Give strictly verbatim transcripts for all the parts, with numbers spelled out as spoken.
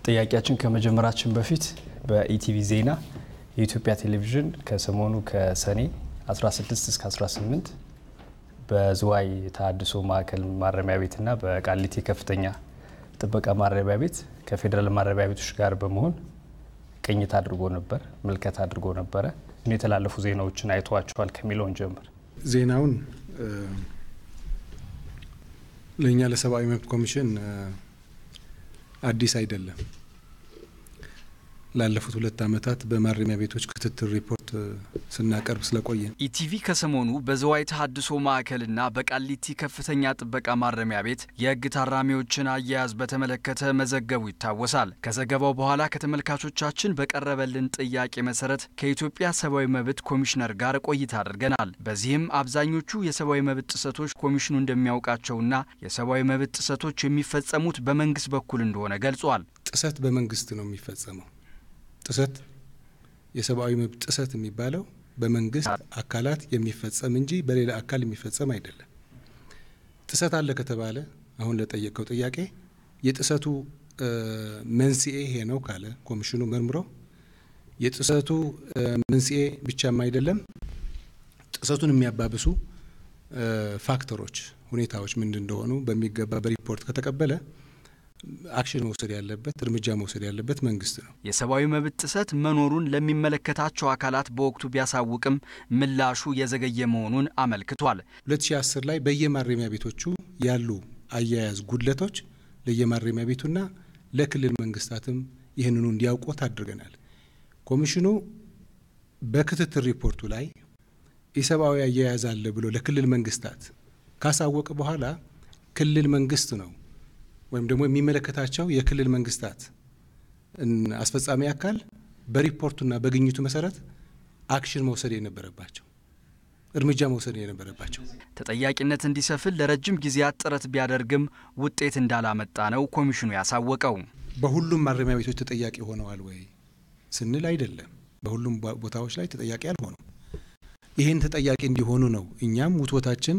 ጥያቄያችን ከመጀመራችን በፊት በኢቲቪ ዜና የኢትዮጵያ ቴሌቪዥን ከሰሞኑ ከሰኔ አስራ ስድስት እስከ አስራ ስምንት በዝዋይ ተሐድሶ ማዕከል ማረሚያ ቤትና በቃሊቲ ከፍተኛ ጥበቃ ማረሚያ ቤት ከፌደራል ማረሚያ ቤቶች ጋር በመሆን ቅኝት አድርጎ ነበር ምልከታ አድርጎ ነበር እኔ የተላለፉ ዜናዎችን አይቷቸዋል ከሚለው ጀምር ዜናውን ለኛ ለሰብአዊ መብት ኮሚሽን አዲስ አይደለም ላለፉት ሁለት አመታት በማረሚያ ቤቶች ክትትል ሪፖርት ስናቀርብ ስለቆየን ኢቲቪ ከሰሞኑ በዝዋይ ተሐድሶ ማዕከልና በቃሊቲ ከፍተኛ ጥበቃ ማረሚያ ቤት የህግ ታራሚዎችን አያያዝ በተመለከተ መዘገቡ ይታወሳል። ከዘገባው በኋላ ከተመልካቾቻችን በቀረበልን ጥያቄ መሰረት ከኢትዮጵያ ሰብአዊ መብት ኮሚሽነር ጋር ቆይታ አድርገናል። በዚህም አብዛኞቹ የሰብአዊ መብት ጥሰቶች ኮሚሽኑ እንደሚያውቃቸውና የሰብአዊ መብት ጥሰቶች የሚፈጸሙት በመንግስት በኩል እንደሆነ ገልጿል። ጥሰት በመንግስት ነው የሚፈጸመው። ጥሰት የሰብአዊ መብት ጥሰት የሚባለው በመንግስት አካላት የሚፈጸም እንጂ በሌላ አካል የሚፈጸም አይደለም። ጥሰት አለ ከተባለ አሁን ለጠየቀው ጥያቄ የጥሰቱ መንስኤ ይሄ ነው ካለ ኮሚሽኑ መርምሮ የጥሰቱ መንስኤ ብቻም አይደለም ጥሰቱን የሚያባብሱ ፋክተሮች ሁኔታዎች ምንድን እንደሆኑ በሚገባ በሪፖርት ከተቀበለ አክሽን መውሰድ ያለበት እርምጃ መውሰድ ያለበት መንግስት ነው። የሰብአዊ መብት ጥሰት መኖሩን ለሚመለከታቸው አካላት በወቅቱ ቢያሳውቅም ምላሹ የዘገየ መሆኑን አመልክቷል። ሁለት ሺህ አስር ላይ በየማረሚያ ቤቶቹ ያሉ አያያዝ ጉድለቶች ለየማረሚያ ቤቱና ለክልል መንግስታትም ይህንኑ እንዲያውቁት አድርገናል። ኮሚሽኑ በክትትል ሪፖርቱ ላይ የሰብአዊ አያያዝ አለ ብሎ ለክልል መንግስታት ካሳወቀ በኋላ ክልል መንግስት ነው ወይም ደግሞ የሚመለከታቸው የክልል መንግስታት አስፈጻሚ አካል በሪፖርቱና በግኝቱ መሰረት አክሽን መውሰድ የነበረባቸው እርምጃ መውሰድ የነበረባቸው ተጠያቂነት እንዲሰፍን ለረጅም ጊዜያት ጥረት ቢያደርግም ውጤት እንዳላመጣ ነው ኮሚሽኑ ያሳወቀው። በሁሉም ማረሚያ ቤቶች ተጠያቂ ሆነዋል ወይ ስንል አይደለም። በሁሉም ቦታዎች ላይ ተጠያቂ አልሆኑም። ይሄን ተጠያቂ እንዲሆኑ ነው እኛም ውትወታችን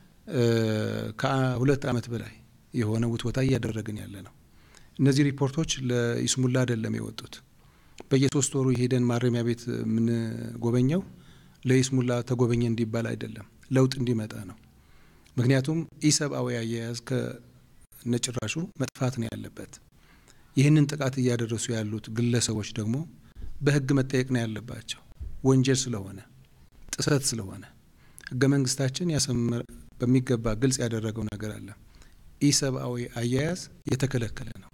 ከሁለት አመት በላይ የሆነ ውትወታ እያደረግን ያለ ነው። እነዚህ ሪፖርቶች ለይስሙላ አይደለም የወጡት። በየሶስት ወሩ ሄደን ማረሚያ ቤት ምን ጎበኘው ለይስሙላ ተጎበኘ እንዲባል አይደለም ለውጥ እንዲመጣ ነው። ምክንያቱም ኢሰብአዊ አያያዝ ከነጭራሹ መጥፋት ነው ያለበት። ይህንን ጥቃት እያደረሱ ያሉት ግለሰቦች ደግሞ በህግ መጠየቅ ነው ያለባቸው። ወንጀል ስለሆነ ጥሰት ስለሆነ ህገ መንግስታችን ያሰመረ በሚገባ ግልጽ ያደረገው ነገር አለ። ኢሰብአዊ አያያዝ የተከለከለ ነው።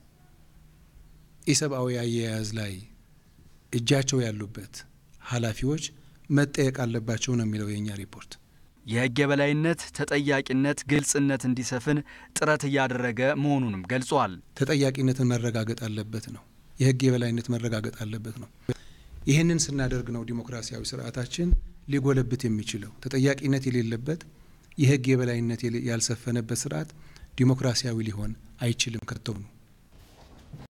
ኢሰብአዊ አያያዝ ላይ እጃቸው ያሉበት ኃላፊዎች መጠየቅ አለባቸው ነው የሚለው የኛ ሪፖርት። የህግ የበላይነት ተጠያቂነት ግልጽነት እንዲሰፍን ጥረት እያደረገ መሆኑንም ገልጿል። ተጠያቂነትን መረጋገጥ አለበት ነው። የህግ የበላይነት መረጋገጥ አለበት ነው። ይህንን ስናደርግ ነው ዲሞክራሲያዊ ስርዓታችን ሊጎለብት የሚችለው። ተጠያቂነት የሌለበት የህግ የበላይነት ያልሰፈነበት ስርዓት ዲሞክራሲያዊ ሊሆን አይችልም ከተው ነው።